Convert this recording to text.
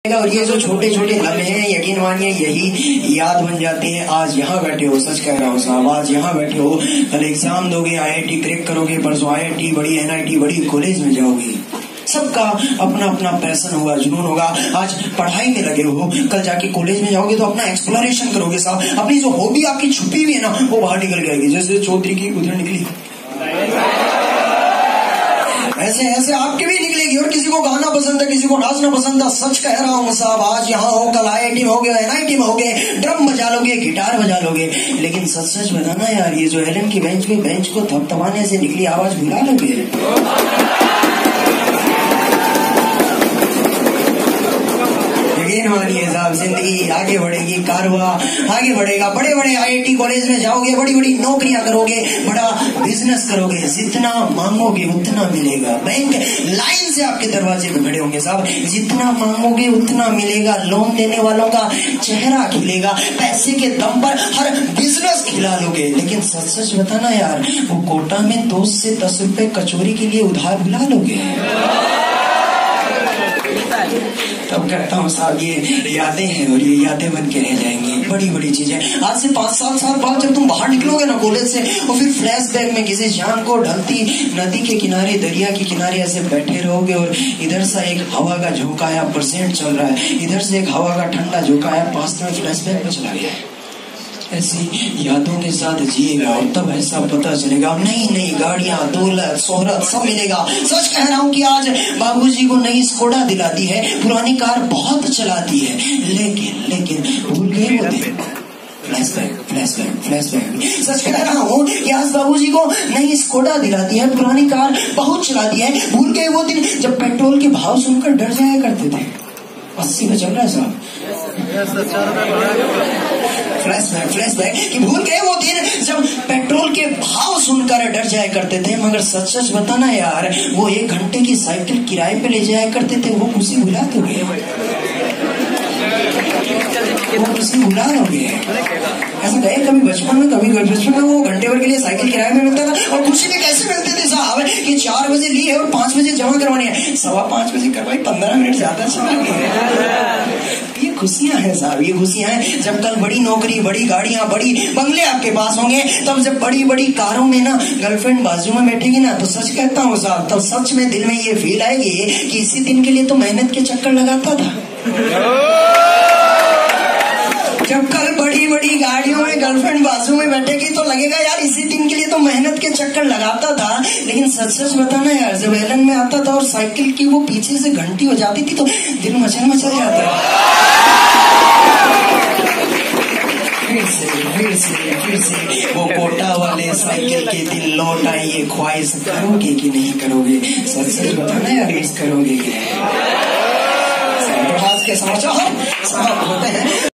और ये जो छोटे छोटे लम्हे हैं, यकीन मानिए यही याद बन जाते हैं। आज यहाँ बैठे हो, सच कह रहा हूँ साहब, आज यहाँ बैठे हो, कल एग्जाम दोगे, IIT क्रैक करोगे, परसों IIT बड़ी, NIT बड़ी, कॉलेज में जाओगे। सबका अपना अपना पैशन होगा, जुनून होगा। आज पढ़ाई में लगे हो, कल जाके कॉलेज में जाओगे तो अपना एक्सप्लोरेशन करोगे साहब। अपनी जो हॉबी आपकी छुपी हुई है ना, वो बाहर निकल जाएगी। जैसे चौधरी की उधर निकली, ऐसे ऐसे आपके भी निकलेगी। और किसी को गाना पसंद है, किसी को नाचना पसंद है। सच कह रहा हूँ साहब, आज यहाँ हो, कल IIT में होगे, NIT में होगे, ड्रम बजा लोगे, गिटार बजा लोगे। लेकिन सच सच बताना यार, ये जो एलन की बेंच पे बेंच को थपथपाने से निकली आवाज भुला लोगे। मानिए साहब, जिंदगी आगे बढ़ेगी, कारवा आगे बढ़ेगा। बड़े बड़े IIT कॉलेज में जाओगे, बड़ी बड़ी नौकरियां करोगे, बड़ा बिजनेस करोगे, जितना मांगोगे उतना मिलेगा। बैंक लाइन से आपके दरवाजे पे खड़े होंगे साहब, जितना मांगोगे उतना मिलेगा। लोन देने वालों का चेहरा खिलेगा, पैसे के दम पर हर बिजनेस खिला लोगे। लेकिन सच सच बताना यार, वो कोटा में दोस्त से 10 रुपए कचौरी के लिए उधार बुला लोगे। तब कहता हूँ साहब, ये यादें हैं और ये यादें बन के रह जाएंगी। बड़ी बड़ी चीजें आज से 5 साल बाद जब तुम बाहर निकलोगे ना कॉलेज से, और फिर फ्लैशबैक में किसी शाम को ढलती नदी के किनारे, दरिया के किनारे ऐसे बैठे रहोगे और इधर से एक हवा का झोंका आया, परसेंट चल रहा है, इधर से एक हवा का ठंडा झोंका आया, पास में फ्लैशबैक में चला गया। ऐसी यादों के साथ जिएगा और तब ऐसा पता चलेगा, नई नई गाड़ियां, दौलत, शोहरत सब मिलेगा। सच कह रहा हूँ कि आज बाबूजी को नई स्कोडा दिलाती है, पुरानी कार बहुत चलाती है, लेकिन भूल गए वो दिन। Flashback flashback flashback. सच कह रहा हूँ कि आज बाबूजी को नई स्कोडा दिलाती है, पुरानी कार बहुत चलाती है, भूल गए वो दिन जब पेट्रोल के भाव सुनकर डर जाया करते थे। 80 में चल रहा है साहब। फ्लैशबैक कि भूल गए वो दिन जब पेट्रोल के भाव सुनकर डर जाया करते थे। मगर सच सच बताना यार, वो 1 घंटे की साइकिल किराए पे ले जाया करते थे, वो खुशी भुला दोगे, वो खुशी भुला दोगे। ऐसा गए कभी बचपन में वो घंटे भर के लिए साइकिल किराए में मिलता था, और खुशी में कैसे मिलते थे साहब कि 4 बजे ली है और 5 बजे जमा करवानी है, 5:15 बजे करवाई, 15 मिनट ज्यादा चला गया। ये खुशियां हैं साहब, ये खुशियां हैं। जब कल बड़ी नौकरी, बड़ी गाड़ियां, बड़ी बंगले आपके पास होंगे, तब जब बड़ी बड़ी कारों में ना गर्लफ्रेंड बाजू में बैठेगी ना, तो सच कहता हूँ साहब, तब सच में दिल में ये फील आएगी कि इसी दिन के लिए तो मेहनत के चक्कर लगाता था। जब कल बड़ी बड़ी गाड़ियों में गर्लफ्रेंड बाजू में बैठेगी तो लगेगा यार इसी दिन के लिए तो मेहनत के चक्कर लगाता था। लेकिन सच सच बताना यार, जब एलन में आता था और साइकिल की वो पीछे से घंटी हो जाती थी तो दिल मचल जाता। फिर से वो कोटा वाले साइकिल के दिन लौट आए। ये ख्वाहिश करोगे कि नहीं करोगे? सच सच बताना यार, मिस करोगे कि नहीं? आज के समाचार समाप्त होते हैं।